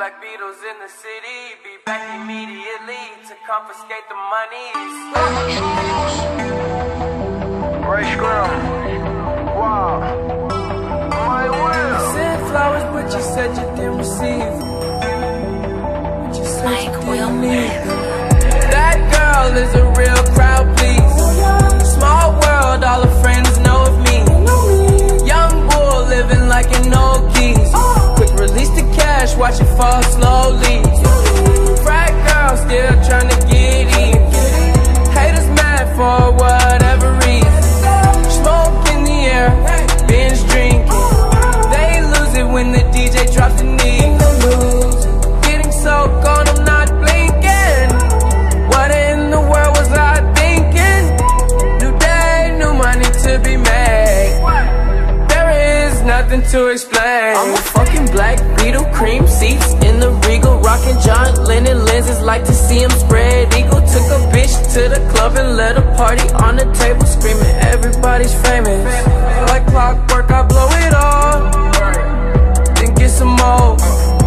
Black Beatles in the city, be back immediately to confiscate the money. Ray Scrum. Wow. My will. You sent flowers, but you said you didn't receive. But you said you didn't need. That girl is a real crowd, please. Small world, all her friends know of me. Young bull living like an old keys. Quick release the cash, watch it fall slowly. Frat girl still trying to get in. Haters mad for whatever reason. Smoke in the air, binge drinking. They lose it when the DJ drops the knee. Getting so gone, I'm not blinking. What in the world was I thinking? New day, new money to be made. There is nothing to explain. I'm a fucking Black Beetle, cream seats in the Regal, rocking John Lennon lenses, like to see him spread eagle. Took a bitch to the club and let a party on the table, screaming everybody's famous. Like clockwork, I blow it all, then get some more.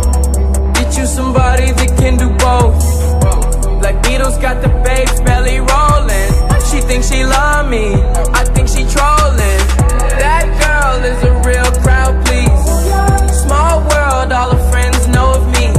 Get you somebody that can do both. Black Beatles got the babes belly rolling. She thinks she love me, I think she trolling. That girl is a real crowd, please. Small world, all her friends know of me.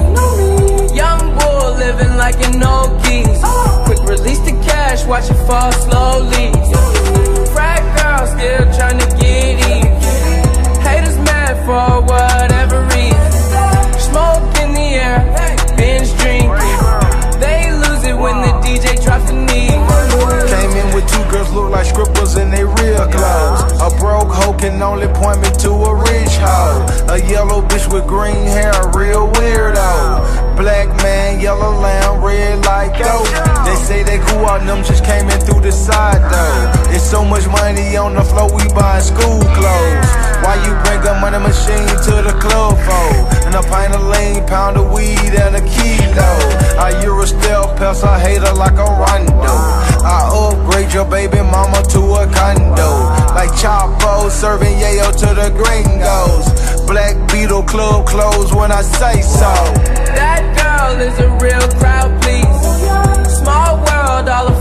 Young bull living like an old geese. Quick release the cash, watch it fall slowly. Frat girl still trying to get in. Haters mad for whatever reason. Smoke in the air, binge drinking. They lose it when the DJ drops the knee. Came in with two girls look like scribbles in they real clothes. A broke hoe can only point me to a rich hoe. A yellow bitch with green hair, a real weirdo. Black man, yellow lamb, red like dope. They say they cool out, them just came in through the side though. It's so much money on the floor, we buying school clothes. Why you bring a money machine to the club for? And a pint of lean, pound of weed, and a kilo. I Eurostel pels a hater like a rondo. I upgrade your baby mama to a condo. Like Chapo serving yayo to the gringos. Black Beetle club closed when I say so. That girl is a real crowd, please. Small world, all of